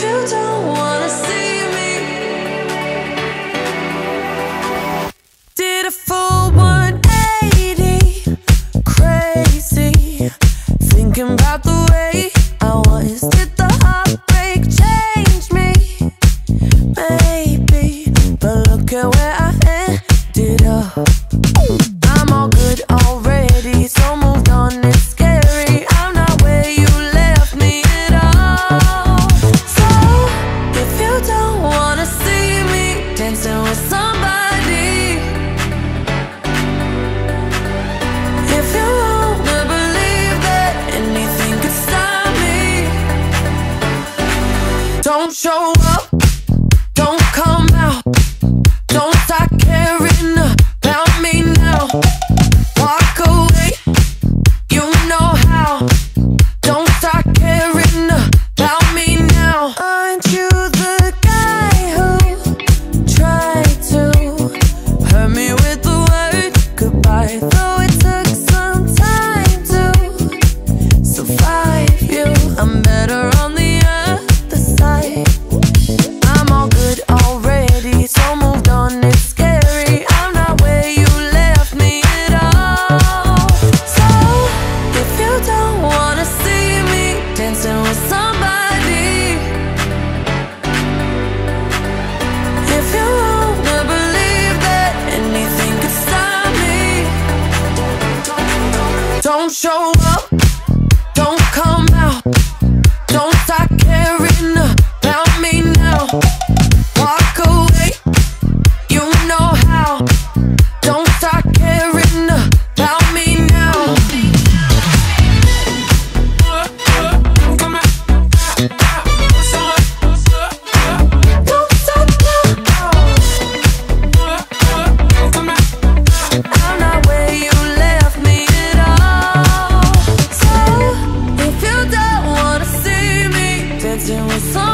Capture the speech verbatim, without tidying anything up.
you don't wanna see me, did a full one eighty, crazy, thinking about the way I was. Did the heartbreak change me? Maybe, but look at where I ended up. I'm all good already, so moved on, it's scary. I'm not where you left me at all. So, if you don't wanna see me dancing with somebody, if you wanna believe that anything could stop me, don't show up, don't come out, don't start caring about me now. Walk away, you know how. Don't start caring about me now. Aren't you the guy who tried to hurt me with the word goodbye? Though it took some time to survive you, I'm better on the other side. I'm all good already, so moved on, it's scary. I'm not where you left me at all. So, if you don't wanna see me dancing with somebody, if you wanna believe that anything could stop me, don't show up, don't come out, don't start caring about me now. Walk away, you know how. Don't start caring about me now. Don't stop now. I'm not where you left me at all. So, if you don't wanna see me dancing with someone,